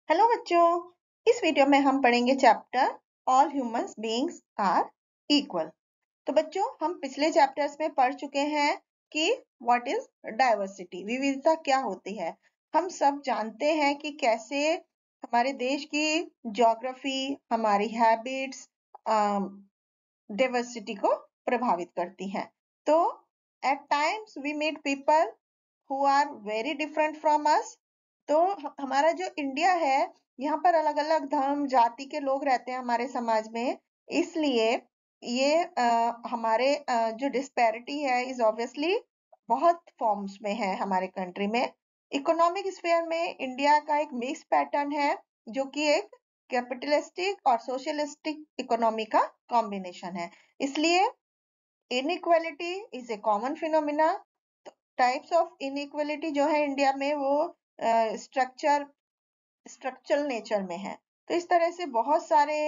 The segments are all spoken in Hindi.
हेलो बच्चों, इस वीडियो में हम पढ़ेंगे chapter all humans beings are equal. तो बच्चों, हम पिछले चैप्टर्स में पढ़ चुके हैं कि व्हाट इज डाइवर्सिटी, विविधता क्या होती है। हम सब जानते हैं कि कैसे हमारे देश की ज्योग्राफी, हमारी हैबिट्स डाइवर्सिटी को प्रभावित करती हैं। तो at times we meet people who are very different from us. तो हमारा जो इंडिया है, यहाँ पर अलग अलग धर्म जाति के लोग रहते हैं हमारे समाज में। इसलिए ये हमारे जो डिस्पैरिटी है इज ऑब्वियसली बहुत फॉर्म्स में है हमारे कंट्री में। इकोनॉमिक स्फीयर में इंडिया का एक मिक्स पैटर्न है, जो कि एक कैपिटलिस्टिक और सोशलिस्टिक इकोनॉमी का कॉम्बिनेशन है। इसलिए inequality is a common phenomena. Types of inequality जो है इंडिया में वो स्ट्रक्चरल नेचर में है। तो इस तरह से बहुत सारे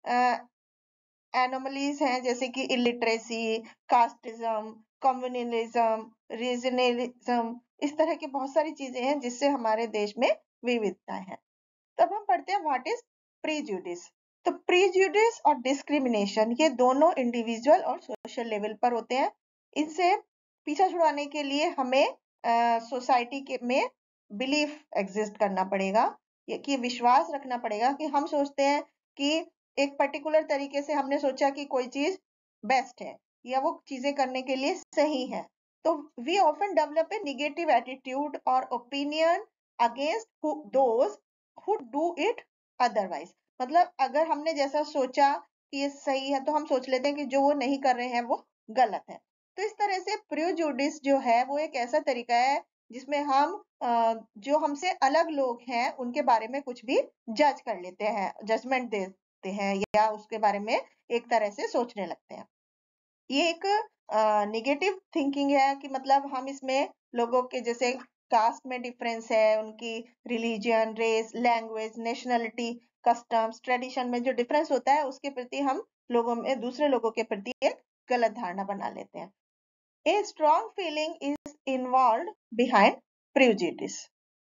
एनोमलीज हैं, जैसे कि इलिटरेसी, कास्टिज्म, कम्युनलिज्म, रीजनलिज्म। इस तरह की बहुत सारी चीजें हैं जिससे हमारे देश में विविधताएं हैं। तब हम पढ़ते हैं व्हाट इज प्रीजुडिस। तो प्रीजुडिस और डिस्क्रिमिनेशन ये दोनों इंडिविजुअल और सोशल लेवल पर होते हैं। इनसे पीछा छुड़ाने के लिए हमें सोसाइटी के में बिलीफ एग्जिस्ट करना पड़ेगा, ये कि विश्वास रखना पड़ेगा कि हम सोचते हैं कि एक पर्टिकुलर तरीके से हमने सोचा कि कोई चीज बेस्ट है या वो चीजें करने के लिए सही है। तो we often develop a negative attitude और opinion against those who do it otherwise। मतलब अगर हमने जैसा सोचा कि ये सही है तो हम सोच लेते हैं कि जो वो नहीं कर रहे हैं वो गलत है। तो इस तरह से प्रिजुडिस जो है वो एक ऐसा तरीका है जिसमें हम जो हमसे अलग लोग हैं उनके बारे में कुछ भी जज कर लेते हैं, जजमेंट देते हैं या उसके बारे में एक तरह से सोचने लगते हैं। ये एक निगेटिव थिंकिंग है कि मतलब हम इसमें लोगों के जैसे कास्ट में डिफरेंस है, उनकी religion, race, language, nationality, customs, tradition में जो डिफरेंस होता है उसके प्रति हम लोगों में दूसरे लोगों के प्रति एक गलत धारणा बना लेते हैं। A strong feeling is involve behind prejudice,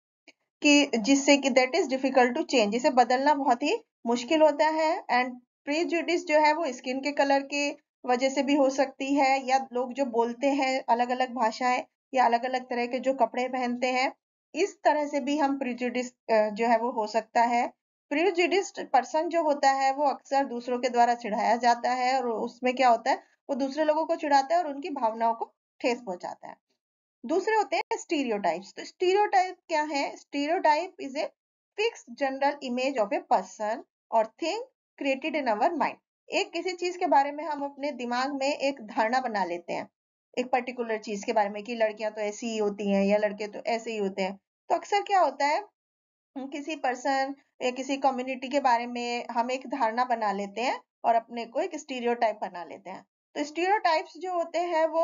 कि जिससे कि that is difficult to change, इसे बदलना बहुत ही मुश्किल होता है। एंड प्रेजुडिस जो है वो स्किन के कलर की वजह से भी हो सकती है, या लोग जो बोलते हैं अलग अलग भाषाएं या अलग अलग तरह के जो कपड़े पहनते हैं, इस तरह से भी हम प्रेजुडिस जो है वो हो सकता है। प्रेजुडिस पर्सन जो होता है वो अक्सर दूसरों के द्वारा चिढ़ाया जाता है, और उसमें क्या होता है वो दूसरे लोगों को चिढ़ाता है और उनकी भावनाओं को ठेस पहुंचाता है। दूसरे होते हैं स्टीरियोटाइप्स। तो स्टीरियोटाइप क्या है? Stereotype is a fixed general image of a person और thing created in our mind. एक किसी चीज के बारे में हम अपने दिमाग में एक धारणा बना लेते हैं, एक पर्टिकुलर चीज के बारे में कि लड़कियां तो ऐसी ही होती हैं या लड़के तो ऐसे ही होते हैं। तो अक्सर क्या होता है, हम किसी पर्सन या किसी कम्युनिटी के बारे में हम एक धारणा बना लेते हैं और अपने को एक स्टीरियोटाइप बना लेते हैं। तो स्टीरियोटाइप्स जो होते हैं वो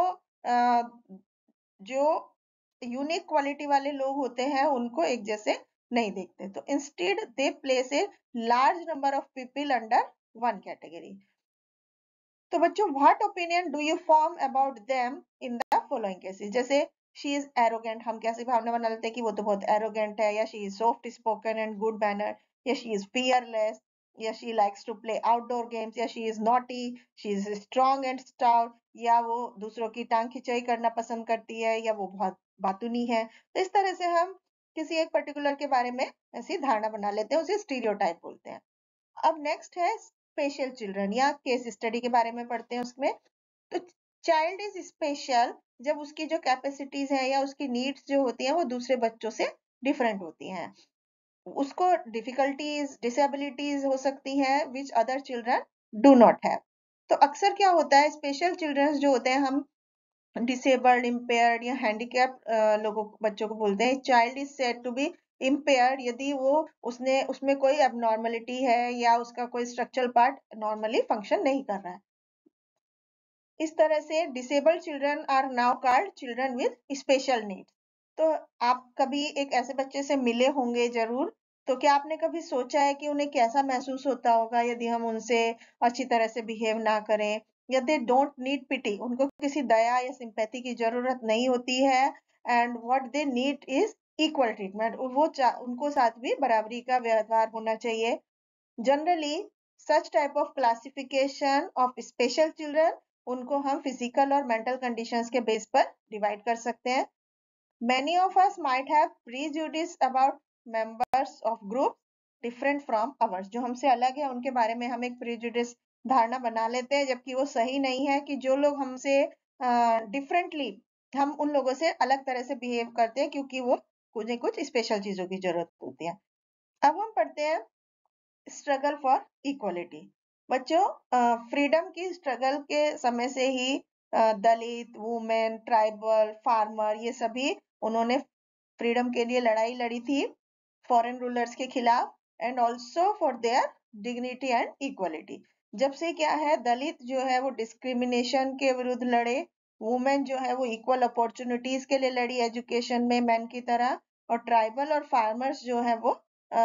जो यूनिक क्वालिटी वाले लोग होते हैं उनको एक जैसे नहीं देखते। तो instead they place a large number of people under one category. तो बच्चों, what opinion do you form about them in the following cases? जैसे शी इज एरोगेंट, हम कैसी भावना बना लेते हैं कि वो तो बहुत एरोगेंट है, या she is soft spoken and good manner, या शी इज फियरलेस, या she likes to play outdoor games, या she is naughty, she is strong and stout, या वो दूसरों की टांग खिंचाई करना पसंद करती है, या वो बहुत बातूनी है। तो इस तरह से हम किसी एक पर्टिकुलर के बारे में ऐसी धारणा बना लेते हैं, उसे स्टीरियोटाइप बोलते हैं। अब नेक्स्ट है स्पेशल चिल्ड्रन, या केस स्टडी के बारे में पढ़ते हैं उसमें। तो चाइल्ड इज स्पेशल जब उसकी जो कैपेसिटीज है या उसकी नीड्स जो होती हैं वो दूसरे बच्चों से डिफरेंट होती हैं। उसको डिफिकल्टीज, डिसेबिलिटीज हो सकती हैं which other children do not have. तो अक्सर क्या होता है, स्पेशल चिल्ड्रन जो होते हैं हम डिसेबल्ड, इम्पेयर्ड या हैंडीकैप्ड लोगों बच्चों को बोलते हैं। Child is said to be impaired यदि वो उसने उसमें कोई एबनॉर्मलिटी है या उसका कोई स्ट्रक्चरल पार्ट नॉर्मली फंक्शन नहीं कर रहा है। इस तरह से disabled children are now called children with special needs. तो आप कभी एक ऐसे बच्चे से मिले होंगे जरूर। तो क्या आपने कभी सोचा है कि उन्हें कैसा महसूस होता होगा यदि हम उनसे अच्छी तरह से बिहेव ना करें, या दे डोंट नीड पिटी, उनको किसी दया या सिंपैथी की जरूरत नहीं होती है, and what they need is equal treatment, उनको साथ भी बराबरी का व्यवहार होना चाहिए। Generally such type of classification of special children, उनको हम फिजिकल और मेंटल कंडीशंस के बेस पर डिवाइड कर सकते हैं। Many of us might have prejudice about members of groups different from ours. जो हमसे अलग है उनके बारे में हम एक prejudice धारणा बना लेते हैं, जबकि वो सही नहीं है कि जो लोग हमसे डिफरेंटली, हम उन लोगों से अलग तरह से बिहेव करते हैं क्योंकि वो कुछ न कुछ स्पेशल चीजों की जरूरत होती है। अब हम पढ़ते हैं स्ट्रगल फॉर इक्वलिटी। बच्चों, फ्रीडम की स्ट्रगल के समय से ही दलित, वुमेन, ट्राइबल, फार्मर, ये सभी उन्होंने फ्रीडम के लिए लड़ाई लड़ी थी फॉरेन रूलर्स के खिलाफ, and also for their dignity and equality. जब से क्या है, दलित जो है वो डिस्क्रिमिनेशन के विरुद्ध लड़े, वुमेन जो है वो इक्वल अपॉर्चुनिटीज के लिए लड़ी एजुकेशन में मैन की तरह, और ट्राइबल और फार्मर्स जो है वो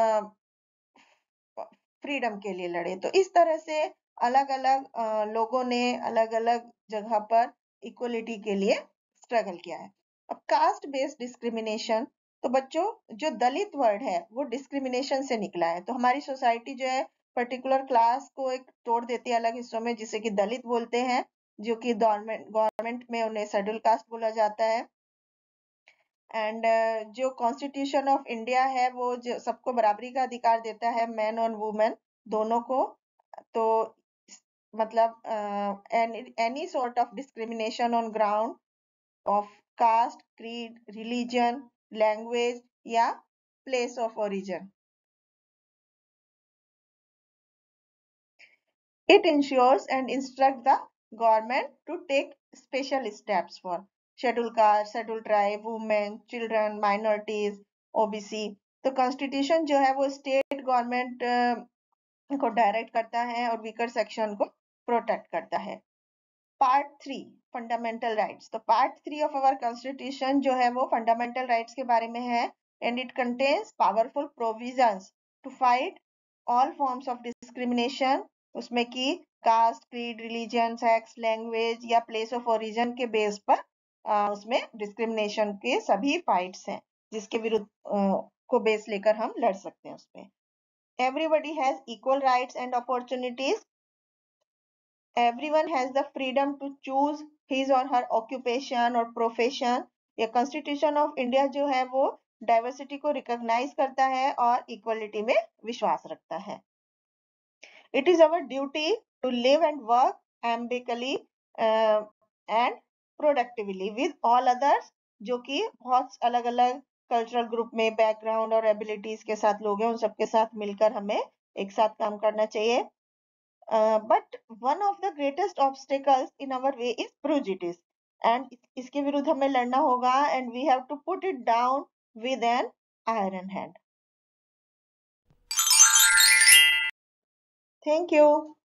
फ्रीडम के लिए लड़े। तो इस तरह से अलग अलग लोगों ने अलग अलग जगह पर इक्वलिटी के लिए स्ट्रगल किया है। अब कास्ट बेस्ड डिस्क्रिमिनेशन, तो बच्चों जो दलित वर्ड है वो डिस्क्रिमिनेशन से निकला है। तो हमारी सोसाइटी जो है पर्टिकुलर क्लास को एक तोड़ देती है अलग हिस्सों में, जिसे कि दलित बोलते हैं, जो कि गवर्नमेंट में उन्हें शेड्यूल कास्ट बोला जाता है। एंड जो कॉन्स्टिट्यूशन ऑफ इंडिया है वो जो सबको बराबरी का अधिकार देता है, मैन और वुमेन दोनों को। तो मतलब any sort of discrimination on ground of caste, creed, religion, language या place of origin, it ensures and instructs the government to take special steps for scheduled caste, scheduled tribe, women, children, minorities, OBC। तो कॉन्स्टिट्यूशन जो है वो स्टेट गवर्नमेंट को डायरेक्ट करता है और वीकर सेक्शन को प्रोटेक्ट करता है। Part 3, fundamental rights. तो पार्ट 3 ऑफ अवर कॉन्स्टिट्यूशन जो है वो फंडामेंटल राइट्स के बारे में है, and it contains powerful provisions to fight all forms of discrimination. उसमें की caste, creed, religion, sex, language या प्लेस ऑफ ओरिजिन के बेस पर उसमें डिस्क्रिमिनेशन के सभी फाइट्स हैं जिसके विरुद्ध को बेस लेकर हम लड़ सकते हैं उसमें। Everybody has equal rights and opportunities, everyone has the freedom to choose his or her occupation or profession। ये कॉन्स्टिट्यूशन ऑफ इंडिया जो है वो डाइवर्सिटी को रिकॉग्नाइज करता है और इक्वलिटी में विश्वास रखता है। It is our duty to live and work amicably and productively with all others, जो कि बहुत अलग अलग कल्चरल ग्रुप में बैकग्राउंड और एबिलिटीज के साथ लोग हैं, उन सबके साथ मिलकर हमें एक साथ काम करना चाहिए। But one of the greatest obstacles in our way is prejudice, and इसके विरुद्ध हमें लड़ना होगा, and we have to put it down with an iron hand. Thank you.